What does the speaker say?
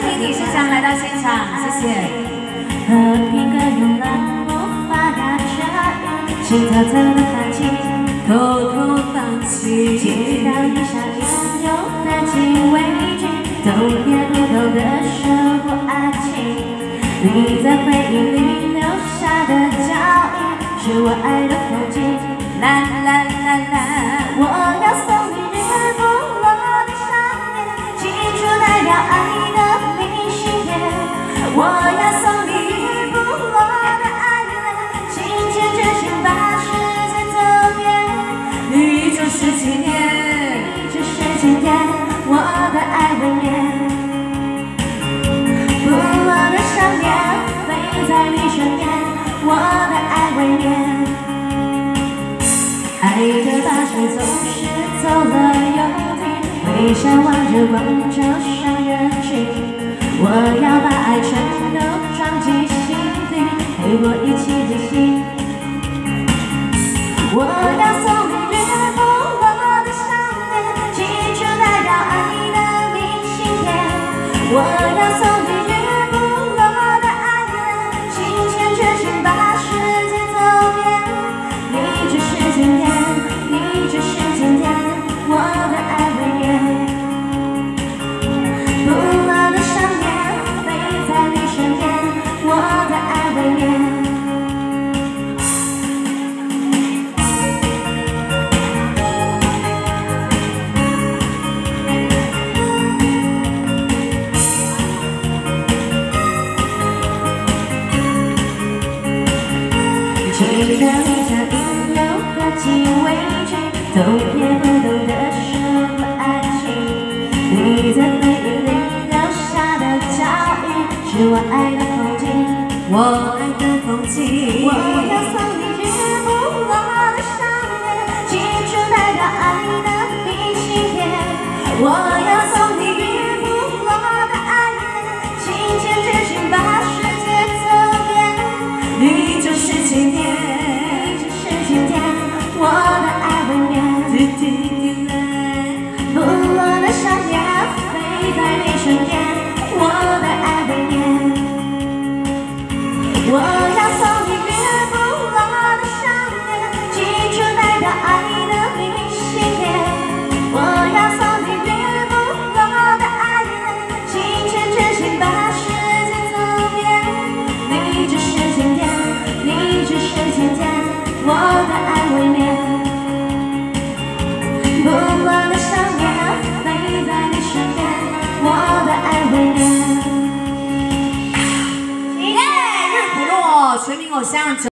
婷理事长来到现场，谢谢。 和平歌咏了无法压着，心偷偷的放弃， 偷偷放弃， 直到一下应有的几畏惧，懂也不懂得守护爱情。你在回忆里留下的脚印，是我爱的风景。 啦啦啦啦， 我要送你日不落的想念，寄出代表爱的明信片。我要送你日不落的爱恋，心牵着心把世界走遍。 你就是今天， 你就是今天，我的爱未眠。不落的想念，飞在你身边，我的爱未眠。爱的巴士总是走了又停，微笑望着广州上远去。我要把爱全都装进心底，陪我一起旅行。我要送你日不落的想念，寄出代表爱的明信片。我要送你日不落的爱恋，心牵着心把世界走遍。你就是今天，你就是今天，我的爱未眠。不落的想念，飞在你身边，我的爱未眠。直到你像应有的几畏惧，懂也不懂得什么爱情。你在回忆里留下的脚印，是我爱的风景。 我爱的风景。 我要送你日不落的想念，寄出代表爱的明信片。我要送你日不落的爱恋，心牵着心把世界走遍。 你就是今天， 你就是今天，我的爱未眠。不落的想念，飞在你身边，我的爱未眠。我要送你日不落的想念，寄出代表爱的明信片。我要送你日不落的爱恋，心牵着心把世界走遍。你就是今天，你就是今天，我的爱未眠。不落的想念，飞在你身边，我的爱未眠。 耶，日不落，全民偶像。